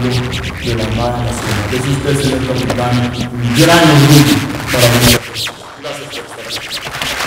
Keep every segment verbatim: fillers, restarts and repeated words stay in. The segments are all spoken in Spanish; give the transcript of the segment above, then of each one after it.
mando de la Armada Nacional. Es usted, señor capitán, un gran orgullo para nosotros. Gracias por estar aquí.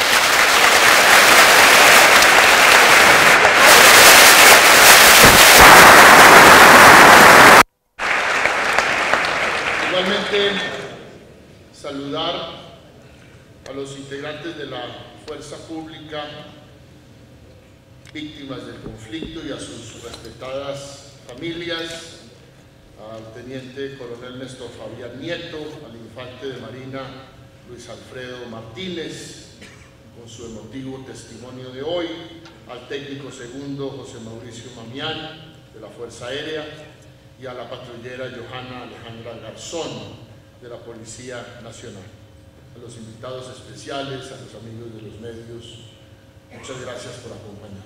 Igualmente, saludar a los integrantes de la Fuerza Pública, víctimas del conflicto, y a sus respetadas familias, al Teniente Coronel Néstor Fabián Nieto, al Infante de Marina Luis Alfredo Martínez, con su emotivo testimonio de hoy, al Técnico Segundo José Mauricio Mamián, de la Fuerza Aérea, y a la patrullera Johanna Alejandra Garzón, de la Policía Nacional. A los invitados especiales, a los amigos de los medios, muchas gracias por acompañarnos.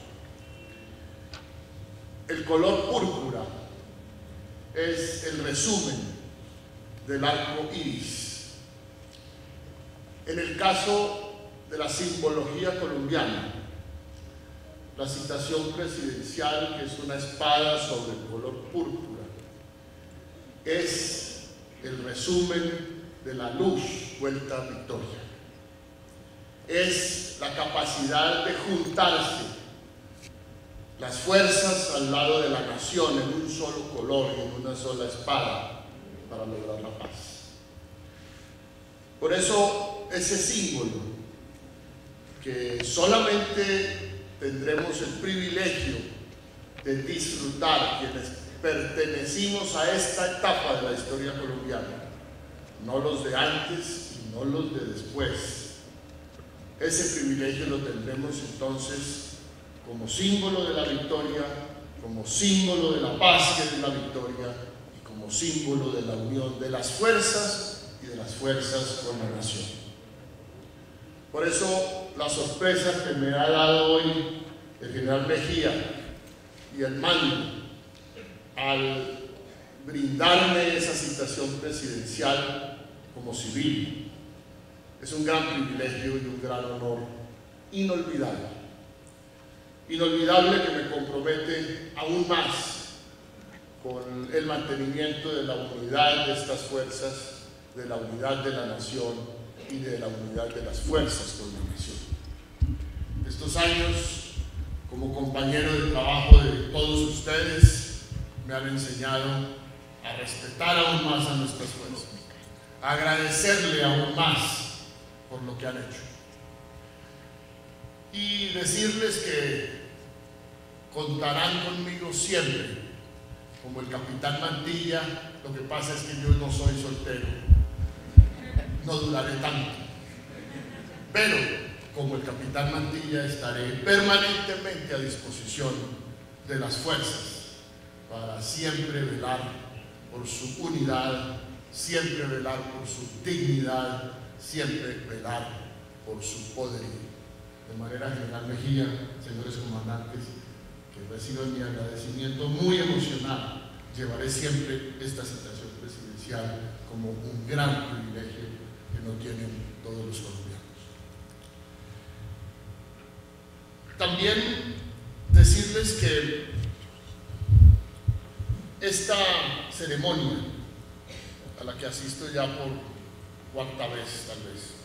El color púrpura es el resumen del arco iris. En el caso de la simbología colombiana, la citación presidencial, que es una espada sobre el color púrpura, es el resumen de la luz vuelta a victoria. Es la capacidad de juntarse las fuerzas al lado de la nación en un solo color y en una sola espada para lograr la paz. Por eso ese símbolo, que solamente tendremos el privilegio de disfrutar quienes pertenecimos a esta etapa de la historia colombiana, no los de antes y no los de después. Ese privilegio lo tendremos entonces como símbolo de la victoria, como símbolo de la paz que es la victoria, y como símbolo de la unión de las fuerzas y de las fuerzas con la nación. Por eso la sorpresa que me ha dado hoy el general Mejía y el mando al brindarme esa citación presidencial como civil es un gran privilegio y un gran honor inolvidable. Inolvidable, que me compromete aún más con el mantenimiento de la unidad de estas fuerzas, de la unidad de la nación y de la unidad de las fuerzas con la nación. Estos años, como compañero de trabajo de todos ustedes, me han enseñado a respetar aún más a nuestras fuerzas, a agradecerle aún más por lo que han hecho. Y decirles que contarán conmigo siempre, como el capitán Mantilla. Lo que pasa es que yo no soy soltero, no duraré tanto, pero como el capitán Mantilla estaré permanentemente a disposición de las fuerzas para siempre velar por su unidad, siempre velar por su dignidad, siempre velar por su poderío. De manera, general Mejía, señores comandantes, que reciban mi agradecimiento muy emocional. Llevaré siempre esta citación presidencial como un gran privilegio que no tienen todos los colombianos. También decirles que esta ceremonia, a la que asisto ya por cuarta vez tal vez,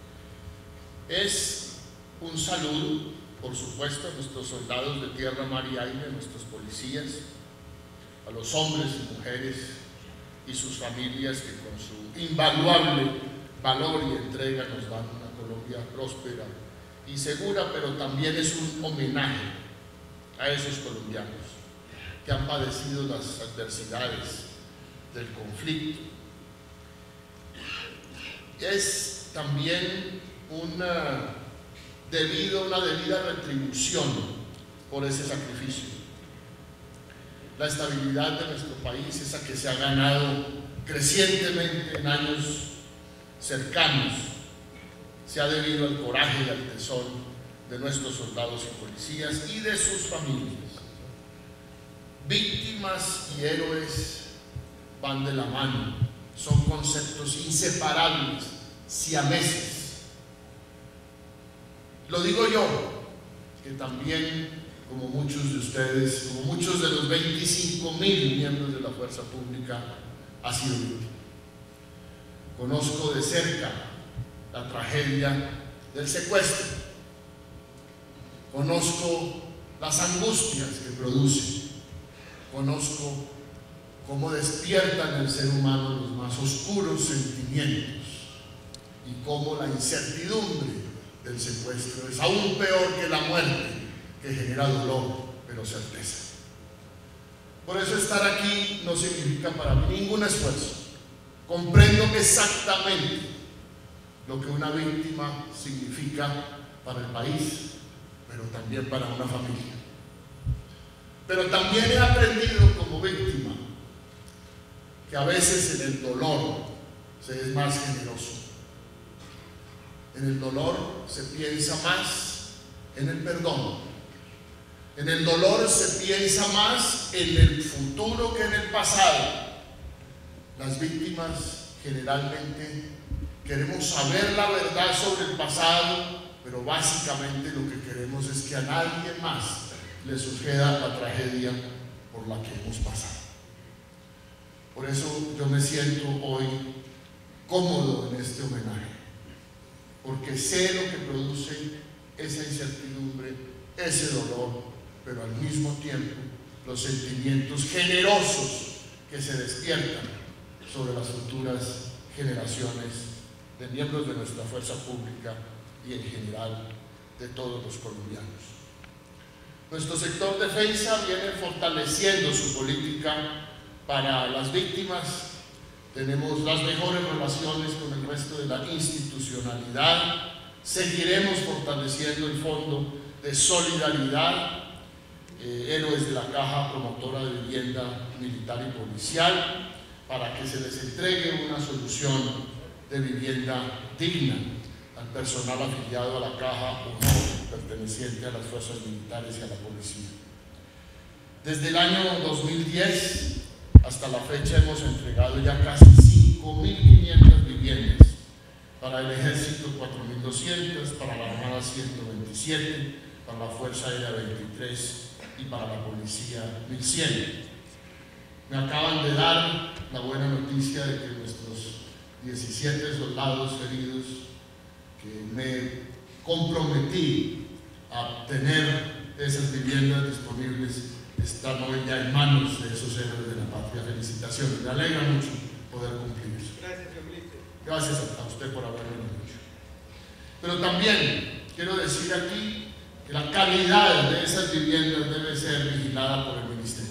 es un saludo, por supuesto, a nuestros soldados de tierra, mar y aire, a nuestros policías, a los hombres y mujeres y sus familias que con su invaluable valor y entrega nos dan una Colombia próspera y segura, pero también es un homenaje a esos colombianos que han padecido las adversidades del conflicto. Es también una debido a una debida retribución por ese sacrificio. La estabilidad de nuestro país, esa que se ha ganado crecientemente en años cercanos, se ha debido al coraje y al tesón de nuestros soldados y policías y de sus familias. Víctimas y héroes van de la mano, son conceptos inseparables, siameses. Lo digo yo, que también como muchos de ustedes, como muchos de los veinticinco mil miembros de la fuerza pública, ha sido víctima. Conozco de cerca la tragedia del secuestro. Conozco las angustias que produce. Conozco cómo despiertan en el ser humano los más oscuros sentimientos y cómo la incertidumbre del secuestro es aún peor que la muerte, que genera dolor, pero certeza. Por eso estar aquí no significa para mí ningún esfuerzo. Comprendo exactamente lo que una víctima significa para el país, pero también para una familia. Pero también he aprendido como víctima que a veces en el dolor se es más generoso. En el dolor se piensa más en el perdón. En el dolor se piensa más en el futuro que en el pasado. Las víctimas generalmente queremos saber la verdad sobre el pasado, pero básicamente lo que queremos es que a nadie más le suceda la tragedia por la que hemos pasado. Por eso yo me siento hoy cómodo en este homenaje, porque sé lo que produce esa incertidumbre, ese dolor, pero al mismo tiempo los sentimientos generosos que se despiertan sobre las futuras generaciones de miembros de nuestra fuerza pública y en general de todos los colombianos. Nuestro sector defensa viene fortaleciendo su política para las víctimas. Tenemos las mejores relaciones con el resto de la institucionalidad. Seguiremos fortaleciendo el Fondo de Solidaridad, eh, Héroes de la Caja Promotora de Vivienda Militar y Policial, para que se les entregue una solución de vivienda digna al personal afiliado a la Caja o no perteneciente a las fuerzas militares y a la policía. Desde el año dos mil diez hasta la fecha hemos entregado ya casi cinco mil quinientas viviendas, para el Ejército cuatro mil doscientas, para la Armada ciento veintisiete, para la Fuerza Aérea veintitrés y para la Policía mil cien. Me acaban de dar la buena noticia de que nuestros diecisiete soldados heridos, que me comprometí a tener esas viviendas disponibles, están hoy ya en manos de esos héroes de la patria. Felicitaciones, me alegra mucho poder cumplir eso. Gracias, Felipe. Gracias a usted por haberme dicho. Pero también quiero decir aquí que la calidad de esas viviendas debe ser vigilada por el Ministerio.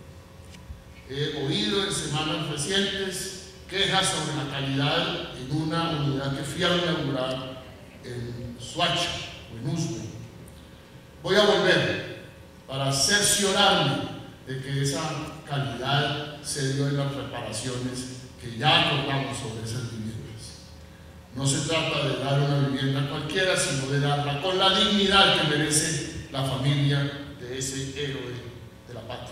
He oído en semanas recientes quejas sobre la calidad en una unidad que fui a inaugurar en Soacha o en Usme. Voy a volver para cerciorarme de que esa calidad se dio en las reparaciones que ya acordamos sobre esas viviendas. No se trata de dar una vivienda cualquiera, sino de darla con la dignidad que merece la familia de ese héroe de la patria.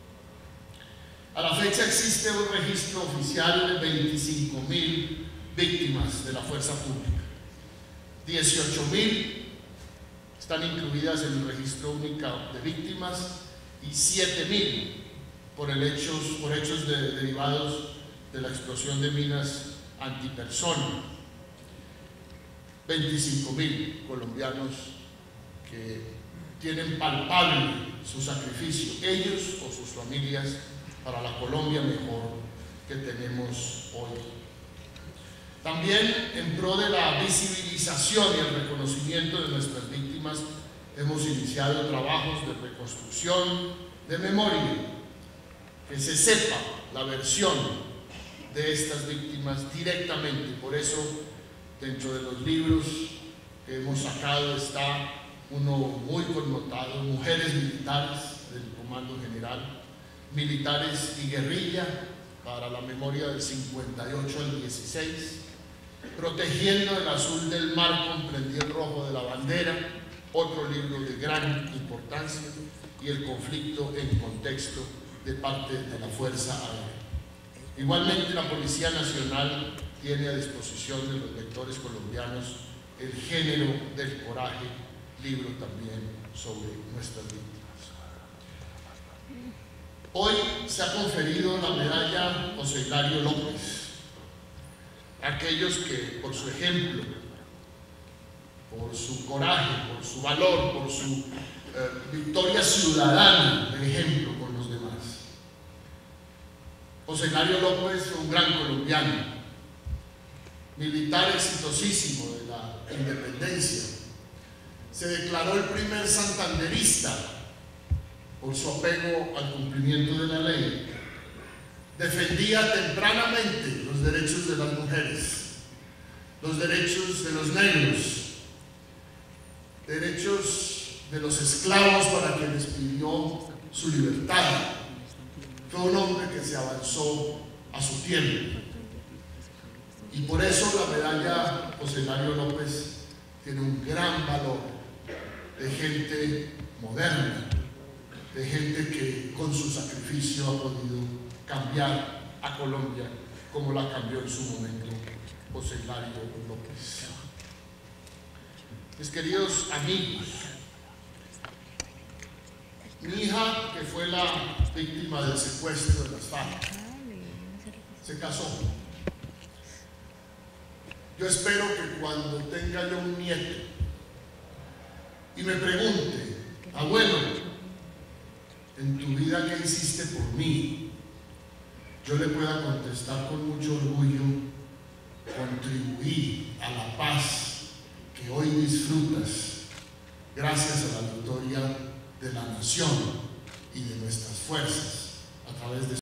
A la fecha existe un registro oficial de veinticinco mil víctimas de la fuerza pública. dieciocho mil están incluidas en el registro único de víctimas y siete mil por, el hechos, por hechos de, derivados de la explosión de minas antipersona. veinticinco mil colombianos que tienen palpable su sacrificio, ellos o sus familias, para la Colombia mejor que tenemos hoy. También en pro de la visibilización y el reconocimiento de nuestras víctimas, hemos iniciado trabajos de reconstrucción de memoria, que se sepa la versión de estas víctimas directamente. Por eso, dentro de los libros que hemos sacado está uno muy connotado, Mujeres Militares, del Comando General, Militares y Guerrilla, para la memoria del cincuenta y ocho al dieciséis, Protegiendo el Azul del Mar, comprendí el rojo de la bandera, otro libro de gran importancia, y El conflicto en contexto, de parte de la Fuerza Aérea. Igualmente, la Policía Nacional tiene a disposición de los lectores colombianos El género del coraje, libro también sobre nuestras víctimas. Hoy se ha conferido la medalla José Hilario López a aquellos que, por su ejemplo, por su coraje, por su valor, por su eh, victoria ciudadana de ejemplo con los demás. José Hilario López fue un gran colombiano, militar exitosísimo de la independencia. Se declaró el primer santanderista por su apego al cumplimiento de la ley. Defendía tempranamente los derechos de las mujeres, los derechos de los negros, derechos de los esclavos para quienes pidió su libertad. Fue un hombre que se avanzó a su tiempo. Y por eso la medalla José Hilario López tiene un gran valor de gente moderna, de gente que con su sacrificio ha podido cambiar a Colombia como la cambió en su momento José Hilario López. Mis queridos amigos, mi hija, que fue la víctima del secuestro de las FARC, se casó. Yo espero que cuando tenga yo un nieto y me pregunte, abuelo, en tu vida ¿qué hiciste por mí?, yo le pueda contestar con mucho orgullo: contribuí a la paz que hoy disfrutas gracias a la victoria de la nación y de nuestras fuerzas a través de